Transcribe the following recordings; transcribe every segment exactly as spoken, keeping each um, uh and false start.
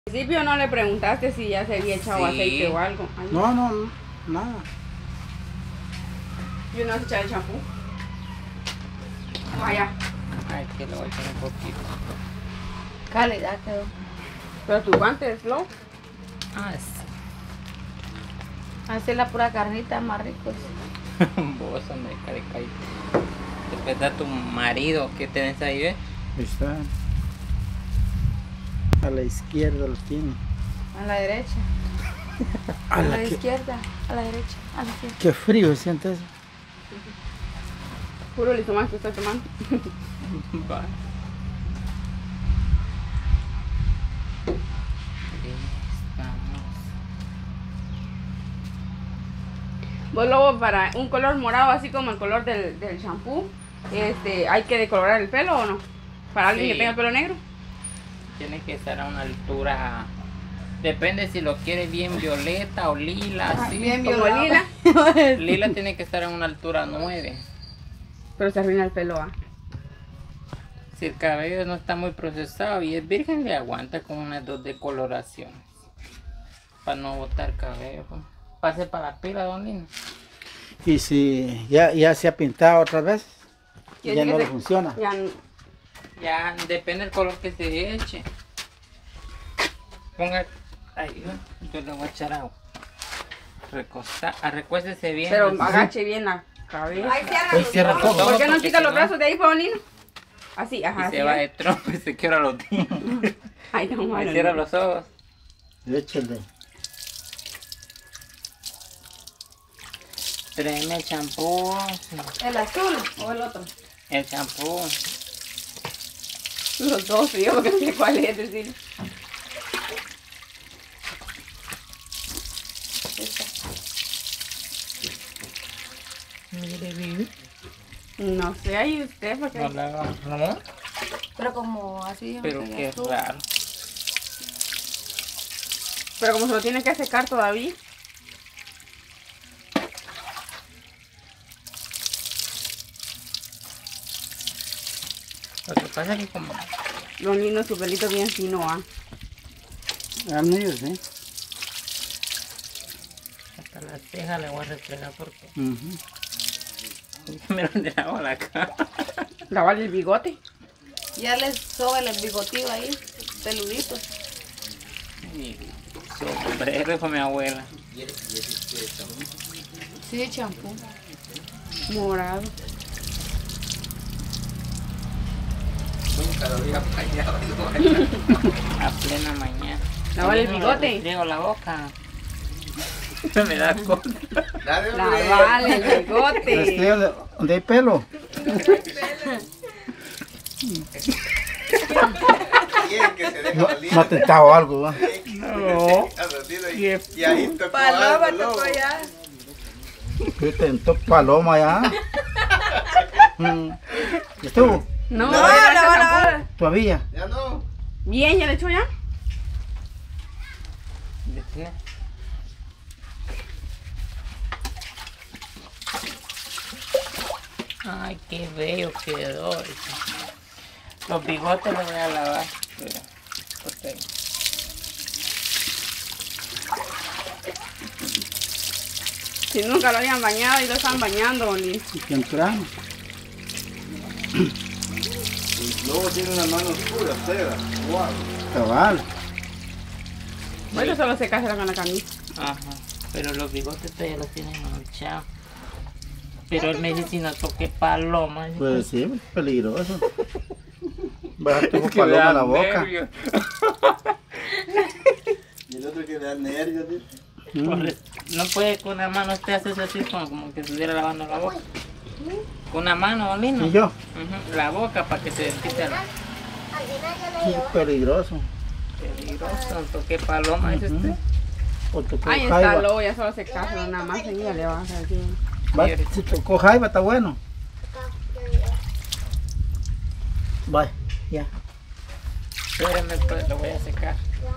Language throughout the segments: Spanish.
Al principio no le preguntaste si ya se había echado Sí. aceite o algo. Ay, No, no, no, nada. Yo no sé echar el champú. Vaya. Ay, que le voy a echar un poquito. Calidad quedó. Pero tu guante es low. Ah, sí. Así la pura carnita más rico. Vos, hombre, caricay. Después da tu marido, ¿qué tenés ahí, ve? Ahí está. A la izquierda lo tiene. A la derecha. A A la la que- izquierda. A la derecha. A la izquierda. Qué frío se siente eso. Puro listomán que estoy tomando. Va. Estamos. Vos luego para un color morado así como el color del, del shampoo, este, ¿hay que decolorar el pelo o no? Para alguien Sí. que tenga el pelo negro. Tiene que estar a una altura. Depende si lo quiere bien violeta o lila, así. bien Como violado. lila. Lila tiene que estar a una altura nueve. Pero se arruina el pelo, ¿ah? Si el cabello no está muy procesado y es virgen, le aguanta con unas dos decoloraciones. Para no botar cabello. Pues. Pase para la pila, don Lino. Y si ya, ya se ha pintado otra vez, Yo ya dije no que le se- funciona. Ya n- Ya depende del color que se eche. Ponga. Ay, yo, yo le voy a echar agua. Recosta, ah, recuéstese bien. pero así. agache bien la cabeza. Ay, Ahí cierra todo. ¿Por qué no porque quita si los no- brazos de ahí, Paulino? Así, Y ajá. se así, va ¿eh? de trompo y se quiebra los dientes. Ay, no, Ahí malo. cierra los ojos. Échale. Tráeme el champú. ¿El azul o el otro? El champú. Los dos, yo porque no sé cuál es decir. Mire, Vivi. No sé, ahí usted, porque... No la haga. No, Pero como así. pero aunque qué azul. raro. Pero como se lo tiene que secar todavía. Lo que pasa es que como Los niños, su pelito bien fino, ¿ah? Al medio, sí. hasta las cejas le voy a restregar porque Ujú. me lo de agua a la cara. Lavarle el bigote. Ya les soba el bigotillo ahí. Peludito. Y sombrero fue mi abuela. Sí, champú. Morado. A plena mañana. Lavarle el Yo no bigote. le restriego la boca. Me da cosa. Lavarle el bigote. Rastréale donde hay pelo. Quieren que se deje No, valer. no ha tentado algo, ¿va? No. Y, y ahí tocó Paloma algo, tocó loco. ya. Que tentó paloma ya. Mm. ¿Ya estuvo? No, No, no, no, no. Todavía. Ya no. Bien, ¿ya le echó ya? Ay, qué bello quedó. Los bigotes los voy a lavar. Pero, porque Si nunca lo habían bañado y lo están bañando, Oli. Y temprano. Luego tiene una mano oscura, seda. Wow. Cabal. Bueno, solo se casa con la camisa. Ajá. Pero los bigotes todavía los tienen manchados. Pero él me dice si no toque paloma. Pues sí, peligroso. Va a dejar tu Es que me paloma da en la boca. nervios. Y el otro que le da nervios, dice. Mm. Corre- No puede con una mano usted hace eso así como, como que estuviera lavando la boca. Con una mano, Lino. ¿Y yo? Ujú, la boca para que se desquite la Sí, peligroso. peligroso. Toque paloma, dice usted. O tocó Ahí está, jaiba. luego ya solo se casa nada más y ya le vas a decir. Va, si tocó jaiba, está bueno. Va, ya. Espérame, pues lo voy a secar.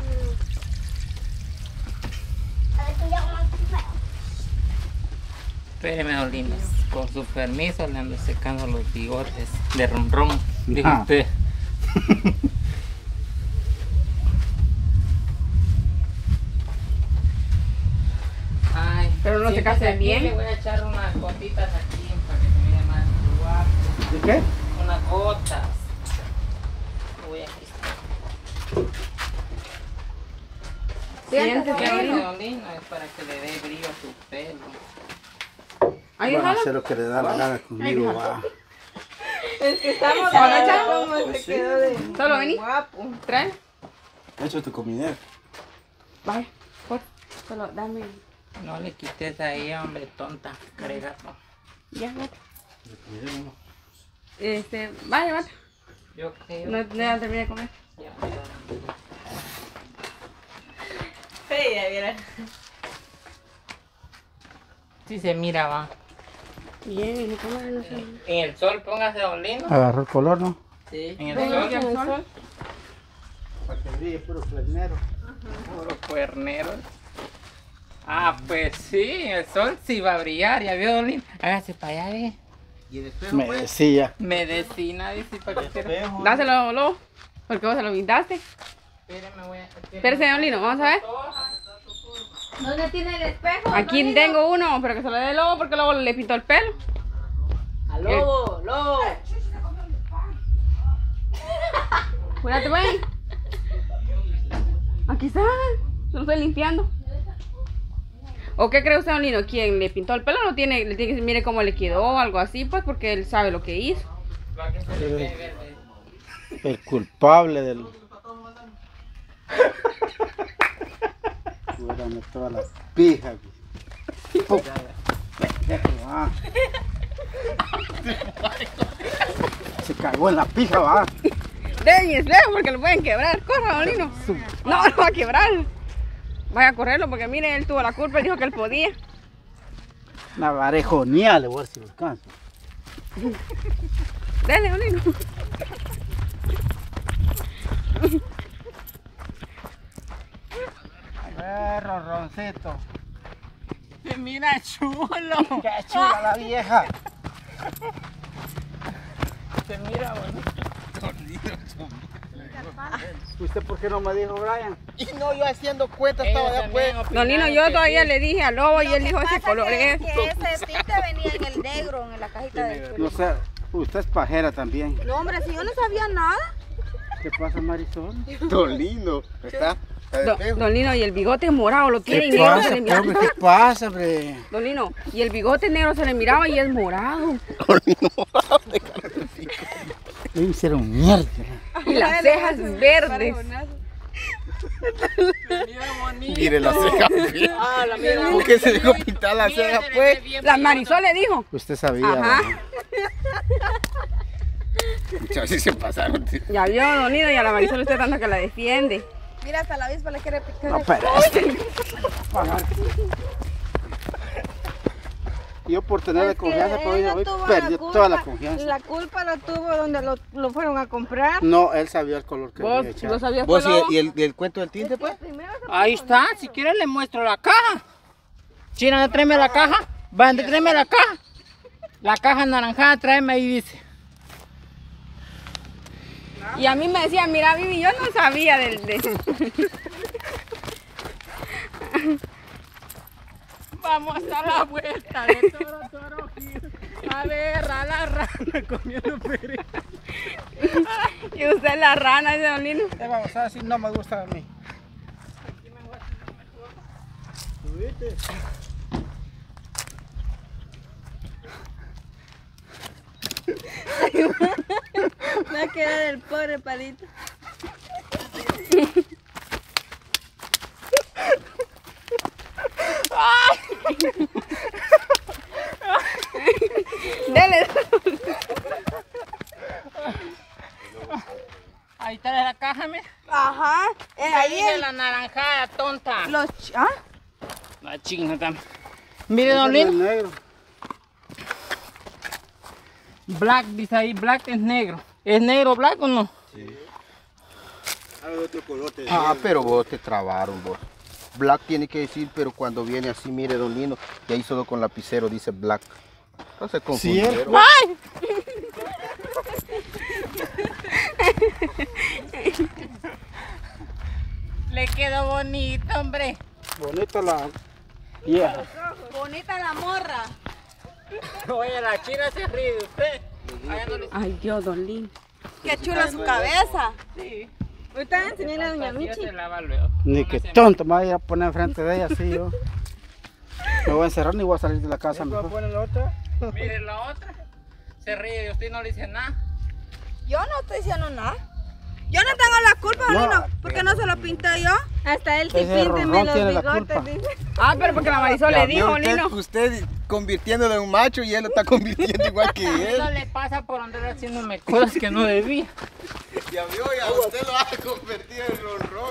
Espéreme, don Lino. Con su permiso le ando secando los bigotes de ronrón. Dijo Ah. usted. pero no se Siéntese case aquí, Le bien. voy a echar unas gotitas aquí para que se mire más guapo. ¿De qué? Unas gotas. Lo voy a quitar. Siéntese, Bueno, Dolino. Dolino, es para que le dé brillo a su pelo. Ahí Van a déjalo. hacer lo que le da la gana conmigo, va. Estamos ¿Se va a viendo echar? cómo se quedó de Solo vení. guapo. Trae. Echa tu comida. Vaya, por. Solo dame. No le quites ahí, hombre, tonta. Cregato. Ya, vete. Este, vaya, vaya. Yo creo. No, no ya terminé de comer. Ya me da. Fea, mira. Sí se mira, va. Bien, no comer, no sé. En el sol póngase Dolino. Agarró el color, ¿no? Sí. En el Venga, sol. aquí al sol. Para que brille puro fresnero. Puro cuernero. Ah, pues sí, el sol sí va a brillar, ya vio Dolino. Hágase para allá, ve. ¿Y el espejo, Me pues? decía. Medicina, dice para que se. Espejo. Dáselo, Lobo. Porque vos se lo pintaste. Espérame, voy a. Espérese, Dolino, vamos a ver. ¿Dónde tiene el espejo? Aquí Dolino? tengo uno, pero que se lo dé Lobo porque Lobo le pintó el pelo. A lobo, lobo. Cuídate, güey. Aquí está. Se lo estoy limpiando. ¿O qué cree usted, Dolino? ¿Quién le pintó el pelo? No tiene, le tiene que decir, mire cómo le quedó o algo así, pues, porque él sabe lo que hizo. Para que se le ve verde. El culpable del. Cuérame toda la pija. Pum. Pendejo, va. Se cagó en la pija, va. Déjense, porque lo pueden quebrar. Corra, Dolino. No, no va a quebrar. Vaya a correrlo porque mire, él tuvo la culpa, él dijo que él podía. Una varejonía le voy a ver si lo alcanzo. Dale, Dolino. A ver, ronroncito. Se mira chulo. Qué chula la vieja. Se mira bonito. ¿Usted por qué no me dijo, Brian? Y no, yo haciendo cuenta estaba Ellos ya pues. también Dolino, opinaron yo que todavía sí. le dije a Lobo y él dijo ese color es. Que ese tinte venía en el negro, en la cajita de... No sé, usted es pajera también. No, hombre, si yo no sabía nada. ¿Qué pasa, Marisol? Dolino. ¿Está? ¿Está de Do- espejo? Dolino, y el bigote morado lo tiene y ¿Qué negro pasa, se le miraba. hombre? ¿Qué pasa, hombre? Dolino, y el bigote negro se le miraba y es morado. Le hicieron mierda. Y las cejas verdes. Mire la ceja. Ah, la mira. ¿Por qué se dejó pintar la ceja, pues? La Marisol le dijo. Usted sabía. Ajá. ¿verdad? Muchas veces se pasaron. tío. Ya vio, Dolino, y a la Marisol usted tanto que la defiende. Mira, hasta la avispa le quiere picar. No, pero este- Yo por tenerle confianza por ella, hoy perdió toda la confianza. La culpa la tuvo donde lo, lo fueron a comprar. No, él sabía el color que ¿Vos había echado. lo sabías, ¿Vos y Lobo? el, y el, y el cuento del tinte, pues? Primero se Ahí está, si quieres le muestro la caja. China, tráeme la caja. Van, tráeme la caja. La caja anaranjada, tráeme ahí, dice. Y a mí me decía, mira, Vivi, yo no sabía del... De... Vamos a dar la vuelta de toro, toro, giro. A ver, a la rana comiendo pereza. Y usted es la rana, ese Dolino. Eh, vamos a ver si no me gusta a mí. va a quedar el pobre palito. Dele. Ahí está la caja, mira. Ajá. Eh, Ahí ahí es el, la naranjada, tonta. los... ch- ¿Ah? La chingada también. Mire, Ese don no es Lino. negro. Black, dice ahí, black es negro. ¿Es negro black o no? Hay otro color. te Ah, decía. pero vos te trabaron vos. Black tiene que decir, pero cuando viene así, mire, don Lino, y ahí solo con lapicero dice black. No se confundieron. ¡Ay! Le quedó bonito, hombre. Bonita la, Vieja. Bonita la morra. Oye, la china se ríe de usted. Allá no le- Ay, Dios, don Lino. Qué chula su cabeza. Sí. Ahorita enseñarle a doña Así Michi. se lava luego. Ni que tonto me voy a ir a poner enfrente de ella así yo. Me voy a encerrar ni voy a salir de la casa mejor. Mire la otra. Se ríe de usted y no le dice nada. Yo no estoy diciendo nada. Yo no tengo la culpa, No, Lino, porque no se lo pinté yo. Hasta él sí Ese pínteme ronrón los tiene la bigotes, culpa. dice. Ah, pero porque la Marisol le dijo, usted, Lino. usted convirtiéndolo en un macho y él lo está convirtiendo igual que Eso él. le pasa por andar haciéndome cosas que no debía. Ya vio, ya usted lo ha convertido en ronrón.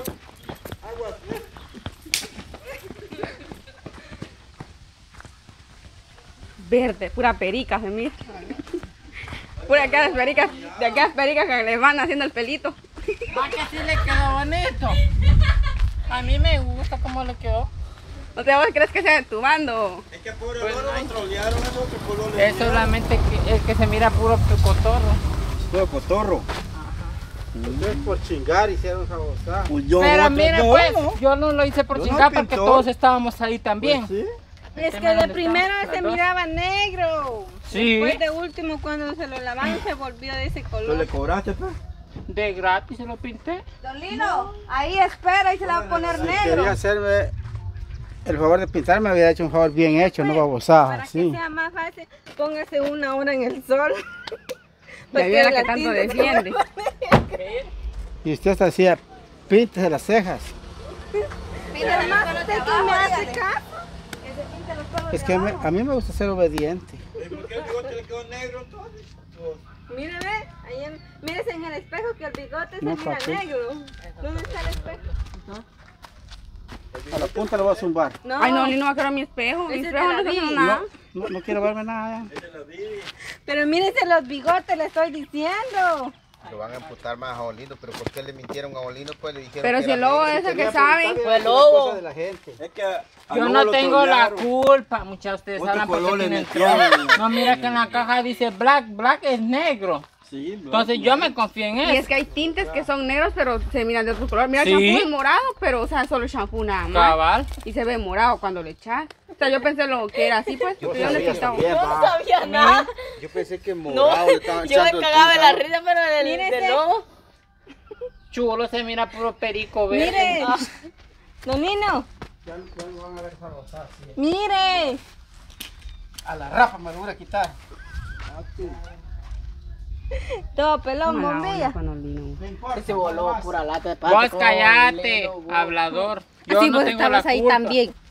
Verde, pura perica, se mira. Pura aquellas pericas, de aquellas pericas que le van haciendo el pelito. ¿A que sí le quedó bonito? A mí me gusta cómo le quedó. ¿No te vos crees que sea de tu bando? Es que por el Pues oro no. lo trolearon, es otro color. le Es dieron. solamente que, el que se mira puro cotorro. Todo cotorro. Ustedes por chingar hicieron esa bozada. Pues yo Pero no, mire no, pues, no. yo no lo hice por Yo no chingar porque pintor. todos estábamos ahí también. Pues sí. Es El que tema de donde primero estamos, se las dos. miraba negro. Sí. Después de último, cuando se lo lavaron, se volvió de ese ¿Tú color. le cobraste, pues? De gratis se lo pinté. Don Lino, ahí espera y se la va a poner Si negro. quería hacerme el favor de pintar, me había hecho un favor bien hecho, no babosada. Para que Sí. sea más fácil, póngase una hora en el sol. La viola que la tanto tinta se defiende. Y usted hasta decía, píntese las cejas. Pero además usted que me hace caso. Es que me- a mí me gusta ser obediente. ¿Y por qué el bigote le quedó negro entonces? Mire, ve, ahí en, mírese en el espejo que el bigote No, se mira papi. negro. ¿Dónde está el espejo? A la punta lo voy a zumbar. No, Ay, no, Lino va a quedar mi espejo. Mi Ese espejo te no la está vi. haciendo nada. No, no quiero verme nada ya. pero mírese los bigotes, le estoy diciendo. Lo van a imputar más a Olino, pero ¿por qué le mintieron a Olino? Pues le dijeron Pero que si el era lobo negro. es el que sabe. Fue el lobo. de la gente. Es que a- a Yo Lobo no lo tengo la trolearon. culpa, muchachos. Ustedes Otro saben por color qué le tienen metieron. troll. No, mira que en la caja dice black, black es negro. Sí, Entonces yo me confío en Y es eso. que hay tintes que son negros, pero se miran de otro color. Mira, el Sí. champú es morado, pero, o sea, solo el champú nada más. Cabal. Y se ve morado cuando le echas. O sea, yo pensé lo que era así, pues, porque yo le he pintado. Bien, va. sabía nada. Yo pensé que morado le estaban Yo me echando el cagaba de la pulsado. risa, pero del, del lobo. Chulo se mira puro perico verde. Mire, don Lino, mire. A la rafa me lo voy a quitar. Todo pelón, Mala onda bombilla. con Olino. Ese voló pura lata de Vos callate, hablador. Yo Así no vos tengo la estabas ahí culpa. también.